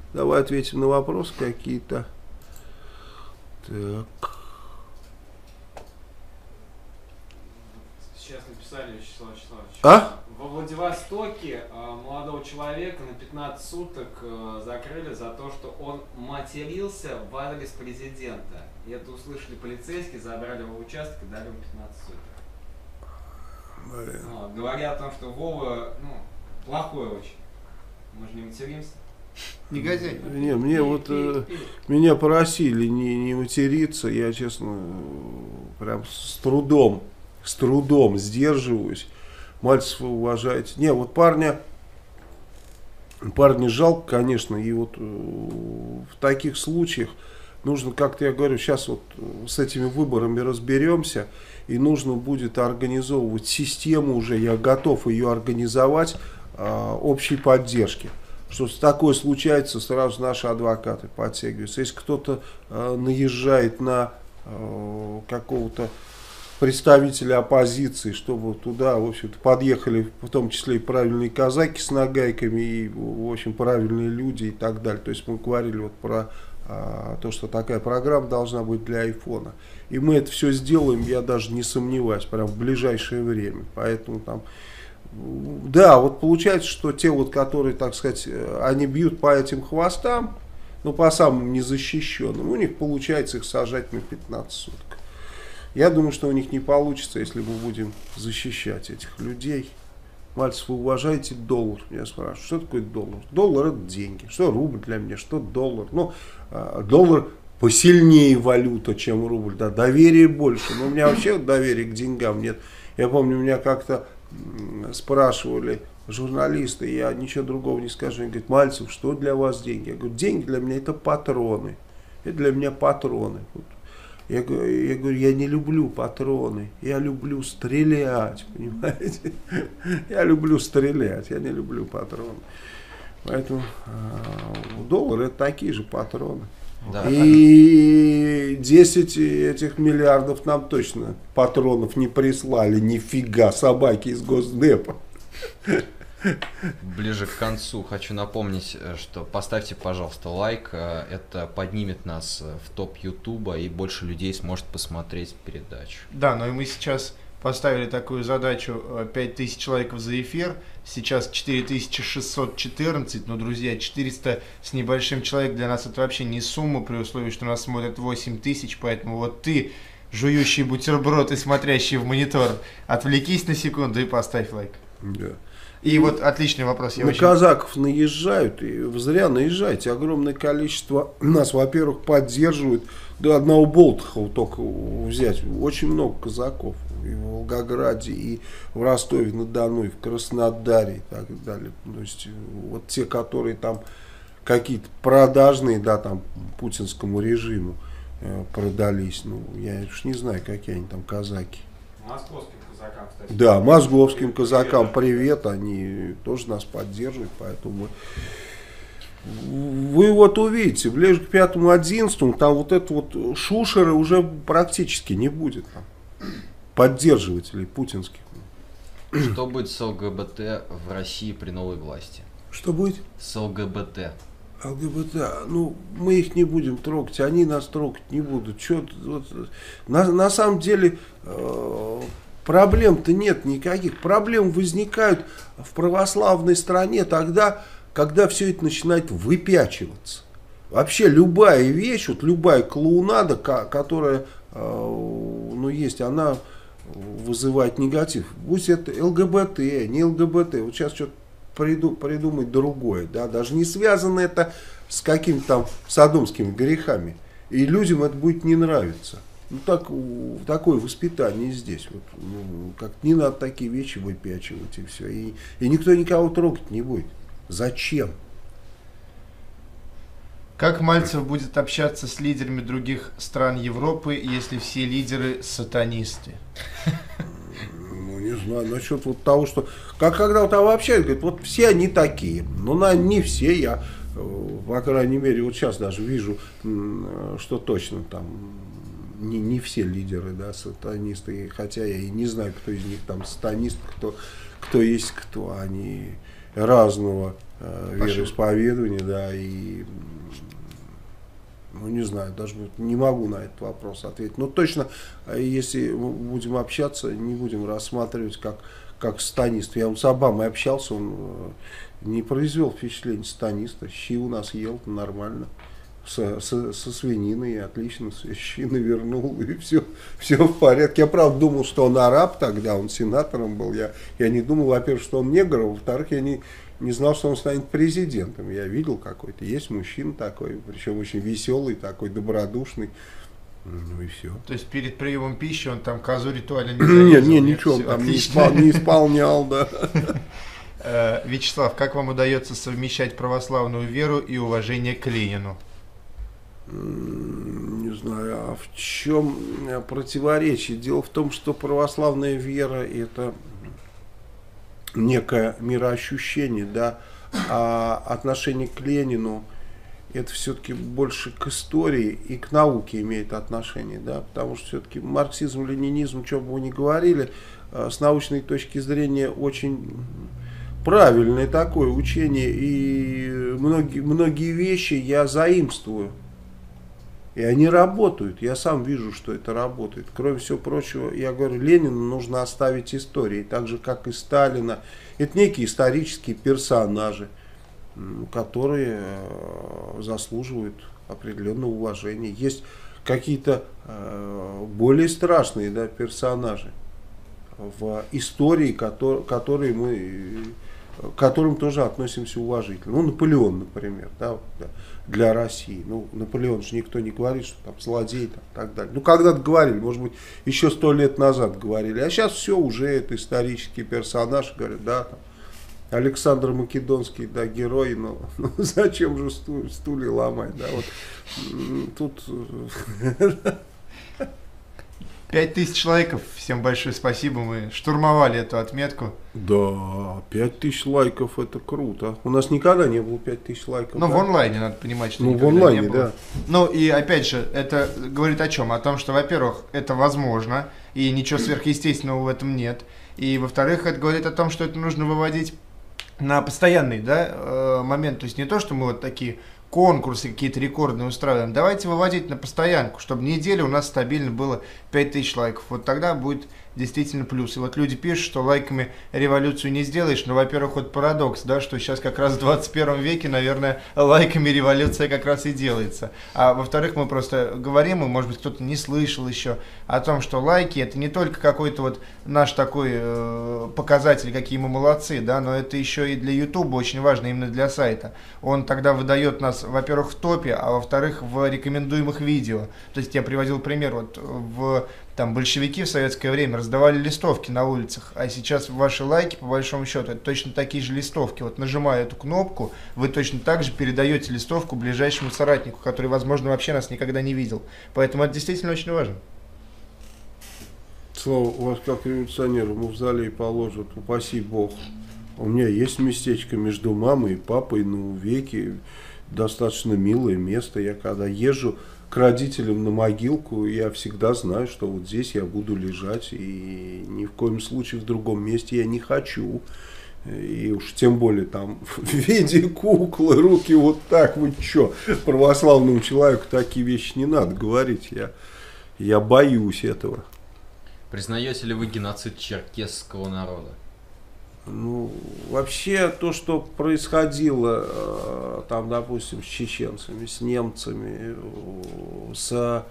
Давай ответим на вопросы какие-то. Так. Сейчас написали, Вячеслав Вячеславович. А? Во Владивостоке молодого человека на 15 суток закрыли за то, что он матерился в адрес президента. И это услышали полицейские, забрали его в участок и дали ему 15 суток. Говоря о том, что Вова, плохой очень. Мы же не материмся. Негодяй. Не, мне меня просили не материться, я, честно, прям с трудом сдерживаюсь. Мальцев вы уважаете. Не, вот парня жалко, конечно, и вот в таких случаях нужно, как-то, я говорю, сейчас вот с этими выборами разберемся, и нужно будет организовывать систему уже, я готов ее организовать, общей поддержки. Что такое случается, сразу наши адвокаты подтягиваются. Если кто-то наезжает на какого-то представители оппозиции, чтобы туда, в общем-то, подъехали, в том числе и правильные казаки с нагайками, и, в общем, правильные люди и так далее. То есть мы говорили вот про то, что такая программа должна быть для айфона. И мы это все сделаем, я даже не сомневаюсь, прям в ближайшее время. Поэтому там, да, вот получается, что те вот, которые, так сказать, они бьют по этим хвостам, по самым незащищенным, у них получается их сажать на 15 суток. Я думаю, что у них не получится, если мы будем защищать этих людей. Мальцев, вы уважаете доллар? Я спрашиваю, что такое доллар? Доллар — это деньги. Что рубль для меня, что доллар? Доллар посильнее валюта, чем рубль. Да, доверия больше. Но у меня вообще доверия к деньгам нет. Я помню, меня как-то спрашивали журналисты, я ничего другого не скажу. Они говорят: Мальцев, что для вас деньги? Я говорю: деньги для меня — это патроны. Это для меня патроны. Я говорю, я не люблю патроны, я люблю стрелять, понимаете? Я люблю стрелять, я не люблю патроны. Поэтому доллар — это такие же патроны. Да. И 10 этих миллиардов нам точно патронов не прислали, нифига, собаки из Госдепа. Ближе к концу хочу напомнить, что поставьте, пожалуйста, лайк. Это поднимет нас в топ Ютуба, и больше людей сможет посмотреть передачу. Да, но и мы сейчас поставили такую задачу: 5000 лайков за эфир. Сейчас 4614, но, друзья, 400 с небольшим человек для нас это вообще не сумма, при условии, что нас смотрят 8000, поэтому вот ты, жующий бутерброд и смотрящий в монитор, отвлекись на секунду и поставь лайк. Да. И вот отличный вопрос. На казаков наезжают, и зря наезжаете. Огромное количество нас, во-первых, поддерживают. До одного Болтахова только взять. Очень много казаков. И в Волгограде, и в Ростове-на-Дону, и в Краснодаре, и так далее. То есть вот те, которые там какие-то продажные, да, там, путинскому режиму продались. Я уж не знаю, какие они там казаки. Московским казакам, кстати. Да, московским казакам привет, они тоже нас поддерживают, поэтому вы вот увидите, ближе к 5-11, там вот это вот шушеры уже практически не будет там, поддерживателей путинских. Что будет с ЛГБТ в России при новой власти? Что будет? С ЛГБТ. ЛГБТ, мы их не будем трогать, они нас трогать не будут. На самом деле проблем-то нет никаких. Проблемы возникают в православной стране тогда, когда все это начинает выпячиваться. Вообще любая вещь, вот любая клоунада, которая есть, она вызывает негатив. Будь это ЛГБТ, не ЛГБТ. Вот сейчас что-то придумать другое, да, даже не связано это с какими-то там содомскими грехами, и людям это будет не нравиться. Такое воспитание здесь, как не надо такие вещи выпячивать, и все, и никто никого трогать не будет. Зачем? Как Мальцев будет общаться с лидерами других стран Европы, если все лидеры сатанисты? Не знаю, насчет вот того, что... Когда вот общаются, говорят, вот все они такие. Не все, я, по крайней мере, вот сейчас даже вижу, что точно там не все лидеры, да, сатанисты. Хотя я и не знаю, кто из них там сатанист, кто есть кто. Они разного вероисповедания, да, и Ну, не знаю, даже не могу на этот вопрос ответить. Но точно, если будем общаться, не будем рассматривать как станист. Я с Обамой общался, он не произвел впечатление станиста. Щи у нас ел нормально. Со свининой, отлично, щи навернул, и все в порядке. Я, правда, думал, что он араб тогда, он сенатором был. Я не думал, во-первых, что он негр, а во-вторых, я не знал, что он станет президентом. Я видел какой-то, есть мужчина такой, причем очень веселый, такой добродушный. Ну и все. То есть перед приемом пищи он там козу ритуально не зарезал? Нет, ничего он там не исполнял, да. Вячеслав, как вам удается совмещать православную веру и уважение к Ленину? Не знаю, а в чем противоречие? Дело в том, что православная вера — это некое мироощущение, да, а отношение к Ленину — это все-таки больше к истории и к науке имеет отношение, да, потому что все-таки марксизм, ленинизм, что бы вы ни говорили, с научной точки зрения очень правильное такое учение, и многие вещи я заимствую. И они работают. Я сам вижу, что это работает. Кроме всего прочего, я говорю, Ленина нужно оставить историей, так же, как и Сталина. Это некие исторические персонажи, которые заслуживают определенного уважения. Есть какие-то более страшные, да, персонажи в истории, которые мы, к которым тоже относимся уважительно. Ну, Наполеон, например, да, для России. Ну, Наполеон же никто не говорит, что там злодей, там, и так далее. Ну, когда-то говорили, может быть, еще 100 лет назад говорили. А сейчас все уже это исторический персонаж. Говорят, да, там, Александр Македонский, да, герой, но зачем же стулья ломать, да, вот тут... 5000 лайков, всем большое спасибо, мы штурмовали эту отметку. Да, 5000 лайков, это круто. У нас никогда не было 5000 лайков. Ну, да? в онлайне, надо понимать, что ну, никогда в онлайне, не было. да. Ну, и опять же, это говорит о чем? О том, что, во-первых, это возможно, и ничего сверхъестественного в этом нет. И, во-вторых, это говорит о том, что это нужно выводить на постоянный, да, момент. То есть не то, что мы вот такие конкурсы какие-то рекордные устраиваем. Давайте выводить на постоянку, чтобы неделю у нас стабильно было 5000 лайков. Вот тогда будет действительно плюс. И вот люди пишут, что лайками революцию не сделаешь. Но, во-первых, вот парадокс, да, что сейчас как раз в 21 веке, наверное, лайками революция как раз и делается. А во-вторых, мы просто говорим, и, может быть, кто-то не слышал еще о том, что лайки — это не только какой-то вот наш такой показатель, какие мы молодцы, да, но это еще и для YouTube очень важно, именно для сайта. Он тогда выдает нас, во-первых, в топе, а во-вторых, в рекомендуемых видео. То есть я приводил пример, вот там большевики в советское время раздавали листовки на улицах, а сейчас ваши лайки, по большому счету, это точно такие же листовки. Вот нажимая эту кнопку, вы точно так же передаете листовку ближайшему соратнику, который, возможно, вообще нас никогда не видел. Поэтому это действительно очень важно. Слава, вас как революционеру в мавзолей положат, упаси Бог. У меня есть местечко между мамой и папой на Увеке, достаточно милое место. Я когда езжу к родителям на могилку, я всегда знаю, что вот здесь я буду лежать, и ни в коем случае в другом месте я не хочу. И уж тем более там в виде куклы, руки вот так, вы что, православному человеку такие вещи не надо говорить, я боюсь этого. Признаете ли вы геноцид черкесского народа? Ну, вообще то, что происходило там, допустим, с чеченцами, с немцами, с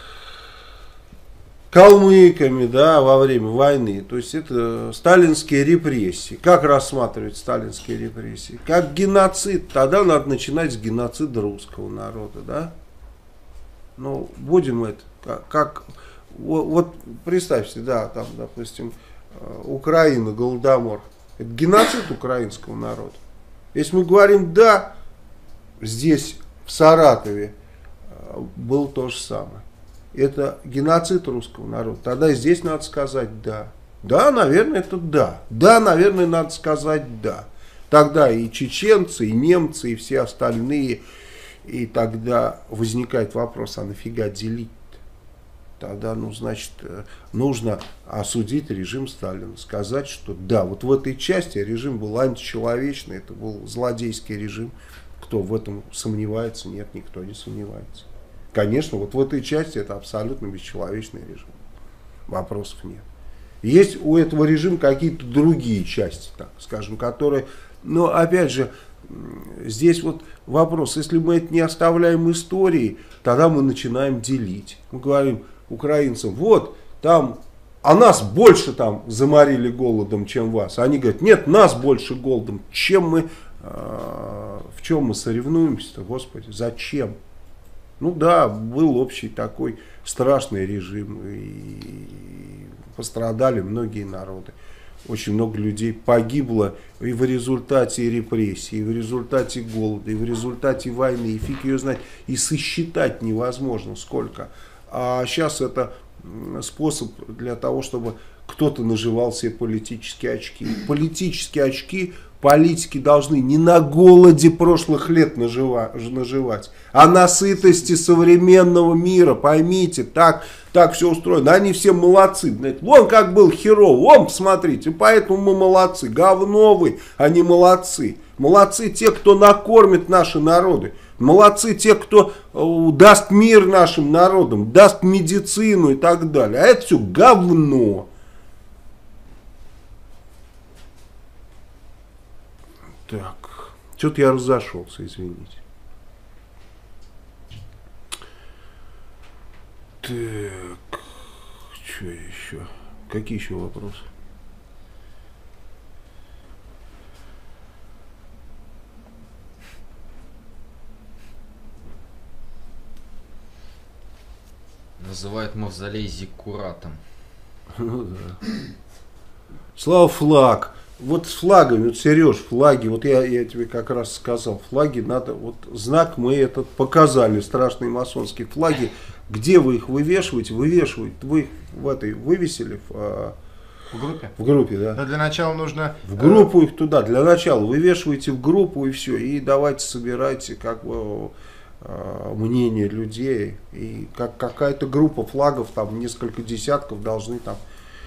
калмыками, да, во время войны, то есть это сталинские репрессии. Как рассматривать сталинские репрессии? Как геноцид. Тогда надо начинать с геноцида русского народа, да? Ну, будем это, вот представьте, да, там, допустим, Украина, Голодомор. Это геноцид украинского народа. Если мы говорим «да», здесь, в Саратове, было то же самое. Это геноцид русского народа. Тогда здесь надо сказать «да». Да, наверное, это «да». Да, наверное, надо сказать «да». Тогда и чеченцы, и немцы, и все остальные. И тогда возникает вопрос, а нафига делить? Тогда, ну, значит, нужно осудить режим Сталина, сказать, что да, вот в этой части режим был античеловечный, это был злодейский режим. Кто в этом сомневается? Нет, никто не сомневается. Конечно, вот в этой части это абсолютно бесчеловечный режим. Вопросов нет. Есть у этого режима какие-то другие части, так скажем, которые... Но опять же, здесь вот вопрос, если мы это не оставляем истории, тогда мы начинаем делить. Мы говорим украинцам, вот там, а нас больше там заморили голодом, чем вас. Они говорят, нет, нас больше голодом, чем мы, в чем мы соревнуемся-то, Господи, зачем? Ну да, был общий такой страшный режим, и пострадали многие народы. Очень много людей погибло и в результате репрессий, и в результате голода, и в результате войны, и фиг ее знать, и сосчитать невозможно сколько. А сейчас это способ для того, чтобы кто-то наживал себе политические очки. Политические очки политики должны не на голоде прошлых лет наживать, а на сытости современного мира. Поймите, так все устроено. Они все молодцы. Вон как был херово, вон посмотрите, поэтому мы молодцы. Говно вы, они молодцы. Молодцы те, кто накормит наши народы. Молодцы те, кто даст мир нашим народам, даст медицину и так далее. А это все говно. Так, что-то я разошелся, извините. Так, что еще? Какие еще вопросы? Называют мавзолей зиккуратом. Ну да. Слава флаг. Вот с флагами, вот, Сереж, флаги, вот я тебе как раз сказал, флаги надо, вот знак мы этот показали, страшные масонские флаги. Где вы их вывешиваете? Вы их в этой вывесили в группе? В группе, да. Но для начала нужно... В группу их туда, для начала вывешивайте в группу и все. И давайте собирайте как бы мнение людей. И какая-то группа флагов, там несколько десятков должны там...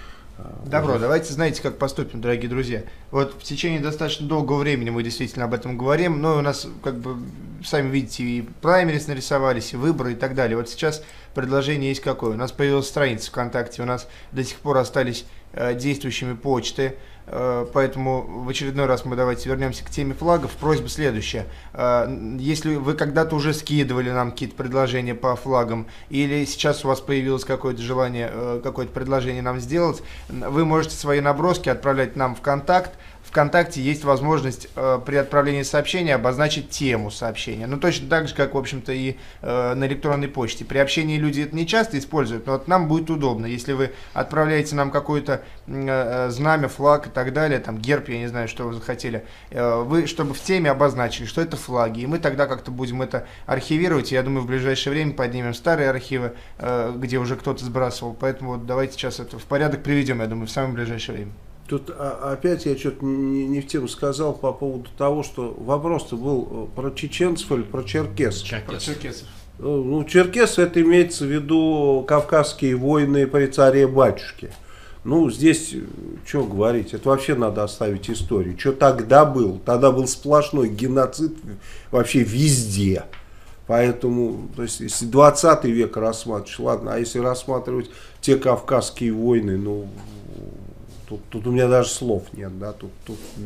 Добро, давайте, знаете, как поступим, дорогие друзья. Вот в течение достаточно долгого времени мы действительно об этом говорим, но у нас, как бы, сами видите, и праймерис нарисовались, и выборы и так далее. Вот сейчас предложение есть какое. У нас появилась страница ВКонтакте, у нас до сих пор остались действующими почты, поэтому в очередной раз мы давайте вернемся к теме флагов. Просьба следующая. Если вы когда-то уже скидывали нам какие-то предложения по флагам, или сейчас у вас появилось какое-то желание, какое-то предложение нам сделать, вы можете свои наброски отправлять нам в контакт. ВКонтакте есть возможность при отправлении сообщения обозначить тему сообщения. Ну, точно так же, как, в общем-то, и на электронной почте. При общении люди это не часто используют, но вот нам будет удобно, если вы отправляете нам какое-то знамя, флаг и так далее, там герб, я не знаю, что вы захотели, вы, чтобы в теме обозначили, что это флаги, и мы тогда как-то будем это архивировать, и я думаю, в ближайшее время поднимем старые архивы, где уже кто-то сбрасывал, поэтому вот давайте сейчас это в порядок приведем, я думаю, в самое ближайшее время. Тут опять я что-то не в тему сказал по поводу того, что вопрос-то был про чеченцев или про черкесов. Про черкесов. Ну, черкесы, это имеется в виду кавказские войны при царе-батюшке. Ну, здесь, что говорить, это вообще надо оставить историю. Что тогда был? Тогда был сплошной геноцид вообще везде. Поэтому, то есть, если 20 век рассматривать, ладно, а если рассматривать те кавказские войны, ну... Тут у меня даже слов нет, да, тут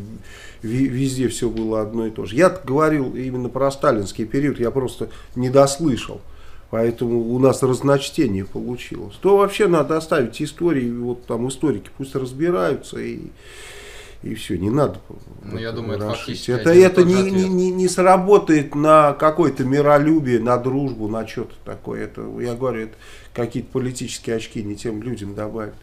везде все было одно и то же. Я говорил именно про сталинский период, я просто не дослышал, поэтому у нас разночтение получилось. То вообще надо оставить истории, вот там историки пусть разбираются и все, не надо. Ну, я думаю, это фактически это не сработает на какое-то миролюбие, на дружбу, на что-то такое. Это, я говорю, это какие-то политические очки не тем людям добавят.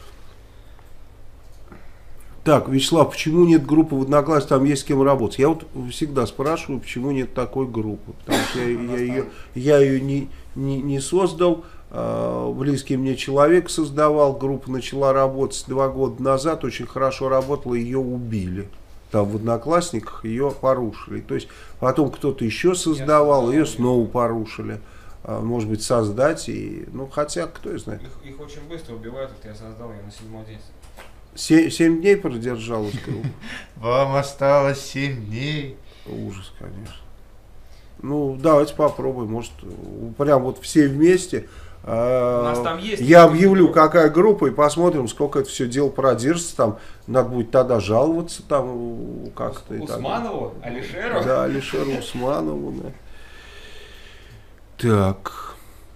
Так, Вячеслав, почему нет группы в Одноклассниках, там есть с кем работать? Я вот всегда спрашиваю, почему нет такой группы. Потому что я ее не создал, близкий мне человек создавал, группа начала работать 2 года назад, очень хорошо работала, ее убили. Там в Одноклассниках ее порушили. То есть потом кто-то еще создавал, ее снова порушили. Может быть, создать, ну хотя, кто знает. Их очень быстро убивают, вот я создал ее на 7-й день. 7 дней продержалась группа. Вам осталось 7 дней. Ужас, конечно. Ну, давайте попробуем. Может, прям вот все вместе. У нас там есть. Я объявлю, какая группа, и посмотрим, сколько это все дело продержится. Там надо будет тогда жаловаться там как-то. Усманову, Алишеру? Да, Алишеру Усманову. Да. Так.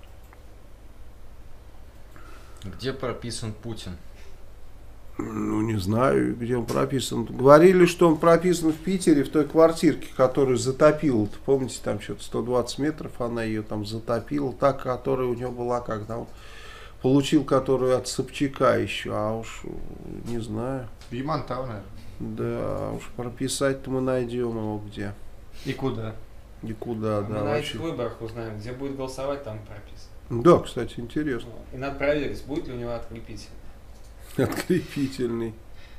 Где прописан Путин? Ну, не знаю, где он прописан. Говорили, что он прописан в Питере, в той квартирке, которую затопила. Помните, там что-то 120 метров, она ее там затопила. Та, которая у него была, когда он получил, которую от Собчака еще. А уж не знаю. В Ямантау, наверное. Да, уж прописать-то мы найдем его где. И куда? И куда, Мы да, на вообще. этих выборах узнаем, где будет голосовать, там прописано. Да, кстати, интересно. И надо проверить, будет ли у него открепитель. Открепительный.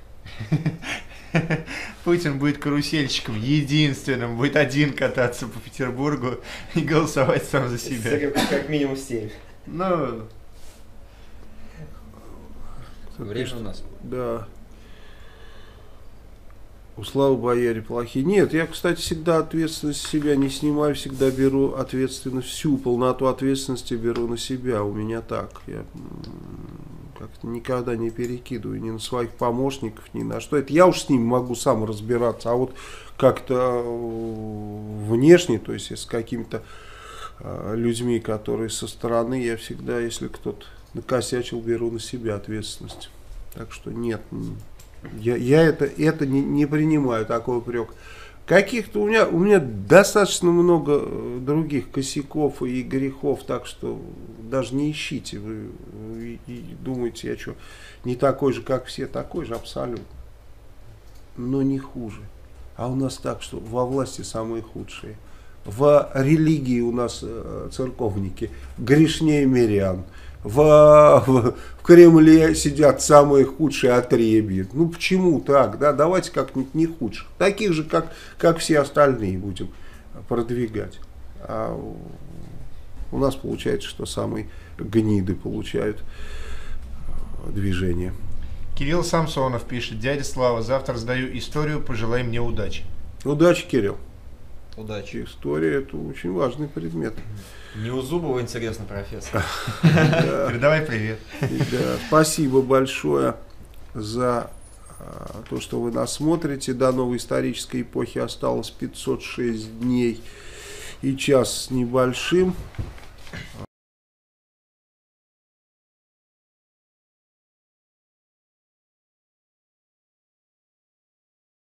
Путин будет карусельщиком единственным, будет один кататься по Петербургу и голосовать сам за себя. Как минимум 7. Ну, Время у нас. Да. У Славы Бояре плохие. Нет, я, кстати, всегда ответственность с себя не снимаю, всегда беру ответственность, всю полноту ответственности беру на себя. У меня так. Я как-то никогда не перекидываю ни на своих помощников, ни на что. Это я уж с ними могу сам разбираться. А вот как-то внешне, то есть с какими-то людьми, которые со стороны, я всегда, если кто-то накосячил, беру на себя ответственность. Так что нет, я это не принимаю, такой упрек. Каких-то у меня достаточно много других косяков и грехов, так что даже не ищите. Вы и думаете, я что, не такой же, как все, такой же абсолютно. Но не хуже. А у нас так, что во власти самые худшие. В религии у нас церковники грешнее мирян. В Кремле сидят самые худшие отребья. Ну почему так? Да? Давайте как-нибудь не худших. Таких же, как все остальные будем продвигать. А у нас получается, что самые гниды получают движение. Кирилл Самсонов пишет: дядя Слава, завтра сдаю историю, пожелай мне удачи. Удачи, Кирилл. Удачи. История — это очень важный предмет. Не у Зубова интересно, профессор. Передавай привет. Да, спасибо большое за то, что вы нас смотрите. До новой исторической эпохи осталось 506 дней и час с небольшим.